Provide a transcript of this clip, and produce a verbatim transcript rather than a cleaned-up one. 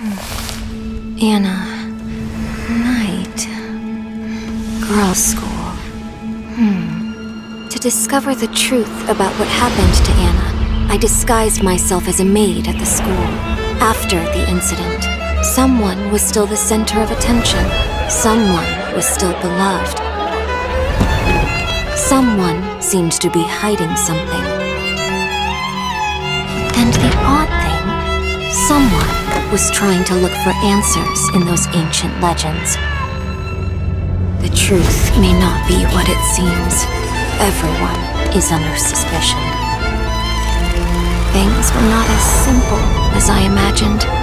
Anna. Night. Girls' school. Hmm. To discover the truth about what happened to Anna, I disguised myself as a maid at the school. After the incident, someone was still the center of attention. Someone was still beloved. Someone seemed to be hiding something. And the odd thing, someone was trying to look for answers in those ancient legends. The truth may not be what it seems. Everyone is under suspicion. Things were not as simple as I imagined.